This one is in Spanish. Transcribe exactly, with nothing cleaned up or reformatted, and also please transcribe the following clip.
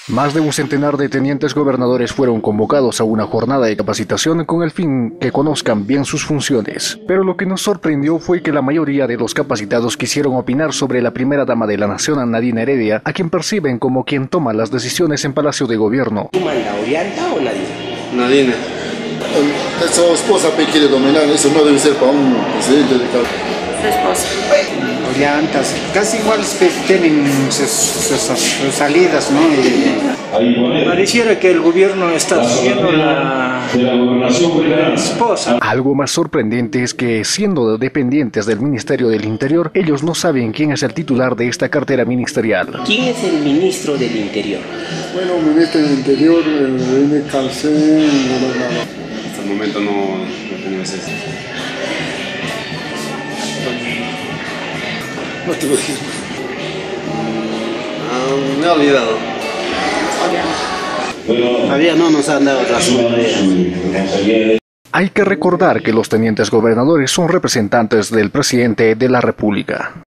Más de un centenar de tenientes gobernadores fueron convocados a una jornada de capacitación con el fin que conozcan bien sus funciones. Pero lo que nos sorprendió fue que la mayoría de los capacitados quisieron opinar sobre la primera dama de la nación, Nadine Heredia, a quien perciben como quien toma las decisiones en Palacio de Gobierno. ¿Tú manda Ollanta o Nadine? Nadine. Su esposa quiere dominar, eso no debe ser para un presidente de Cabo. Su esposa. Ollantas, casi igual que tienen sus, sus, sus salidas, ¿no? Y pareciera que el gobierno está siguiendo la, la esposa. Algo más sorprendente es que, siendo dependientes del Ministerio del Interior, ellos no saben quién es el titular de esta cartera ministerial. ¿Quién es el ministro del Interior? Bueno, ministro del Interior, René Calcén, hasta el momento no, no tenemos eso. No te lo digo. Ah, me he olvidado. Todavía no nos han dado razón. Hay que recordar que los tenientes gobernadores son representantes del presidente de la República.